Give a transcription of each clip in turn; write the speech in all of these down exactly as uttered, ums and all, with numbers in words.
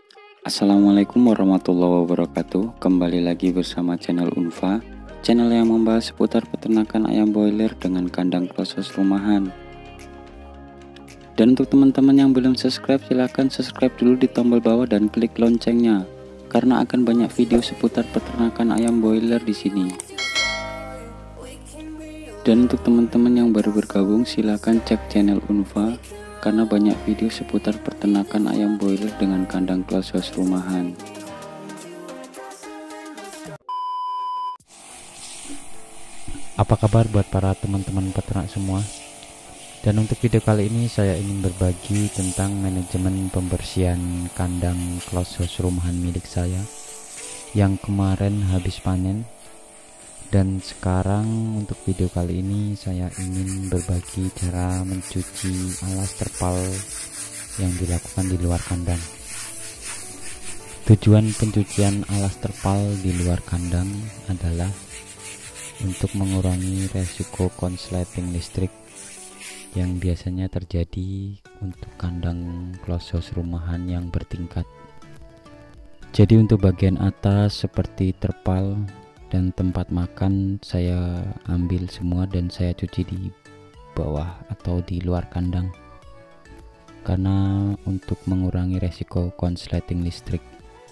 Assalamualaikum warahmatullahi wabarakatuh. Kembali lagi bersama channel Unfa, channel yang membahas seputar peternakan ayam broiler dengan kandang close-house rumahan. Dan untuk teman-teman yang belum subscribe, silahkan subscribe dulu di tombol bawah dan klik loncengnya, karena akan banyak video seputar peternakan ayam broiler di sini. Dan untuk teman-teman yang baru bergabung, silahkan cek channel Unfa, karena banyak video seputar peternakan ayam broiler dengan kandang close-house rumahan. Apa kabar buat para teman-teman peternak semua? Dan untuk video kali ini saya ingin berbagi tentang manajemen pembersihan kandang close-house rumahan milik saya yang kemarin habis panen. Dan sekarang untuk video kali ini saya ingin berbagi cara mencuci alas terpal yang dilakukan di luar kandang. Tujuan pencucian alas terpal di luar kandang adalah untuk mengurangi resiko konsleting listrik yang biasanya terjadi untuk kandang close-house rumahan yang bertingkat. Jadi untuk bagian atas seperti terpal dan tempat makan saya ambil semua dan saya cuci di bawah atau di luar kandang, karena untuk mengurangi resiko konsleting listrik.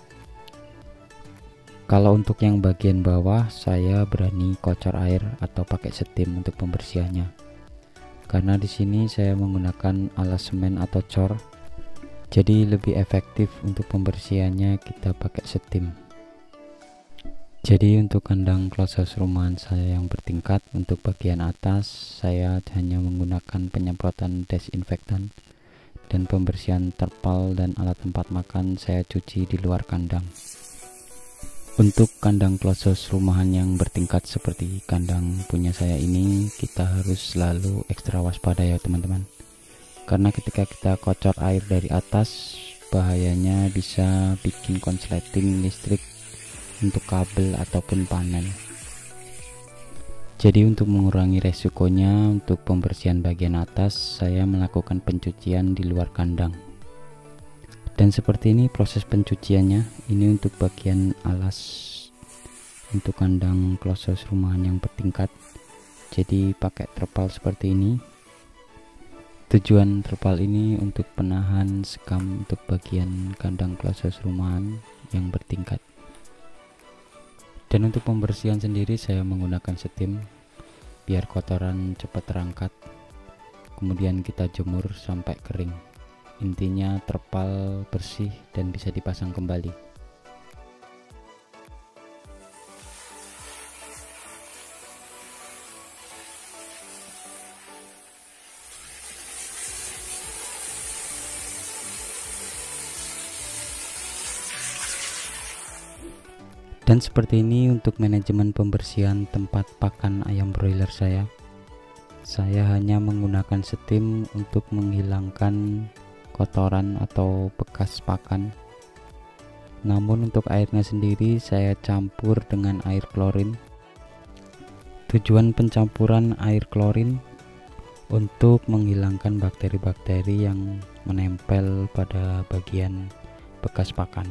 Kalau untuk yang bagian bawah saya berani kocor air atau pakai steam untuk pembersihannya, karena di sini saya menggunakan alas semen atau cor, jadi lebih efektif untuk pembersihannya kita pakai steam. Jadi untuk kandang close-house rumahan saya yang bertingkat, untuk bagian atas saya hanya menggunakan penyemprotan desinfektan, dan pembersihan terpal dan alat tempat makan saya cuci di luar kandang. Untuk kandang close-house rumahan yang bertingkat seperti kandang punya saya ini, kita harus selalu ekstra waspada ya teman-teman, karena ketika kita kocor air dari atas, bahayanya bisa bikin konsleting listrik untuk kabel ataupun panel. Jadi untuk mengurangi resikonya, untuk pembersihan bagian atas saya melakukan pencucian di luar kandang. Dan seperti ini proses pencuciannya. Ini untuk bagian alas untuk kandang close-house rumahan yang bertingkat. Jadi pakai terpal seperti ini. Tujuan terpal ini untuk penahan sekam untuk bagian kandang close-house rumahan yang bertingkat. Dan untuk pembersihan sendiri saya menggunakan steam biar kotoran cepat terangkat, kemudian kita jemur sampai kering. Intinya terpal bersih dan bisa dipasang kembali. Dan seperti ini untuk manajemen pembersihan tempat pakan ayam broiler saya. Saya hanya menggunakan steam untuk menghilangkan kotoran atau bekas pakan. Namun untuk airnya sendiri saya campur dengan air klorin. Tujuan pencampuran air klorin untuk menghilangkan bakteri-bakteri yang menempel pada bagian bekas pakan.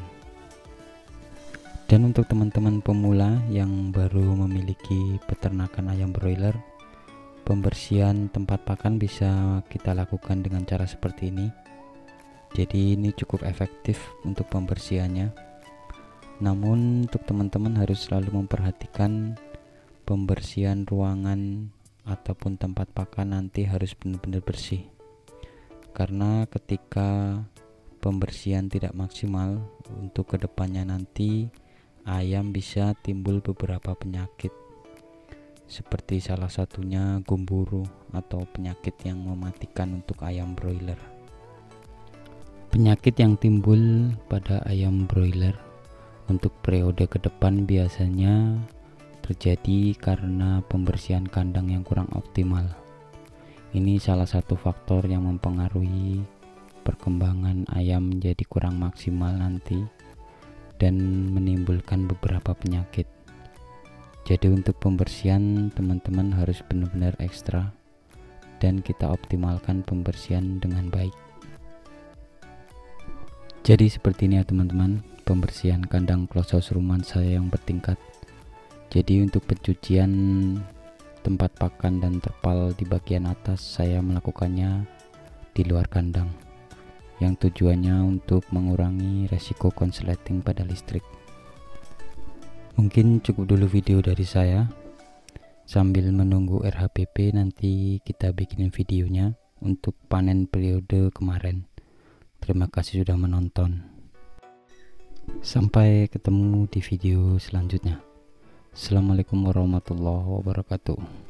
Dan untuk teman-teman pemula yang baru memiliki peternakan ayam broiler, pembersihan tempat pakan bisa kita lakukan dengan cara seperti ini. Jadi ini cukup efektif untuk pembersihannya. Namun untuk teman-teman harus selalu memperhatikan pembersihan ruangan ataupun tempat pakan nanti harus benar-benar bersih. Karena ketika pembersihan tidak maksimal, untuk kedepannya nanti ayam bisa timbul beberapa penyakit, seperti salah satunya gumburu atau penyakit yang mematikan untuk ayam broiler. Penyakit yang timbul pada ayam broiler untuk periode ke depan biasanya terjadi karena pembersihan kandang yang kurang optimal. Ini salah satu faktor yang mempengaruhi perkembangan ayam menjadi kurang maksimal nanti dan menimbulkan beberapa penyakit. Jadi untuk pembersihan teman-teman harus benar-benar ekstra dan kita optimalkan pembersihan dengan baik. Jadi seperti ini ya teman-teman, pembersihan kandang closed rumahan saya yang bertingkat. Jadi untuk pencucian tempat pakan dan terpal di bagian atas saya melakukannya di luar kandang, yang tujuannya untuk mengurangi resiko konsleting pada listrik. Mungkin cukup dulu video dari saya. Sambil menunggu R H P P nanti kita bikinin videonya untuk panen periode kemarin. Terima kasih sudah menonton. Sampai ketemu di video selanjutnya. Assalamualaikum warahmatullahi wabarakatuh.